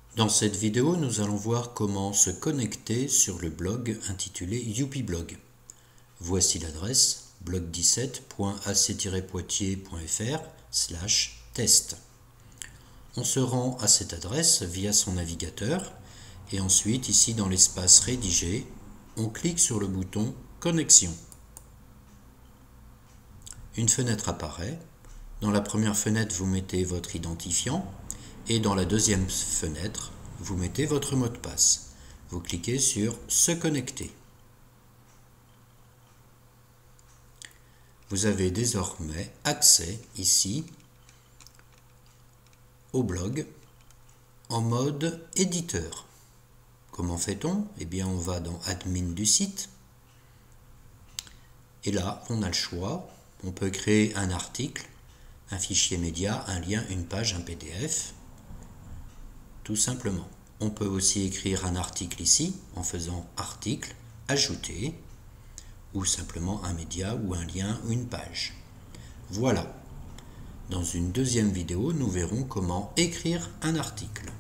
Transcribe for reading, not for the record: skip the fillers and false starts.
Dans cette vidéo, nous allons voir comment se connecter sur le blog intitulé youpiblog. Voici l'adresse blog17.ac-poitiers.fr/test. On se rend à cette adresse via son navigateur et ensuite, ici dans l'espace Rédiger, on clique sur le bouton Connexion. Une fenêtre apparaît. Dans la première fenêtre, vous mettez votre identifiant et dans la deuxième fenêtre, vous mettez votre mot de passe. Vous cliquez sur Se connecter. Vous avez désormais accès ici au blog en mode éditeur. Comment fait-on? Eh bien, on va dans Admin du site et là, on a le choix. On peut créer un article, un fichier média, un lien, une page, un PDF, tout simplement. On peut aussi écrire un article ici en faisant Article, Ajouter, ou simplement un média ou un lien ou une page. Voilà. Dans une deuxième vidéo, nous verrons comment écrire un article.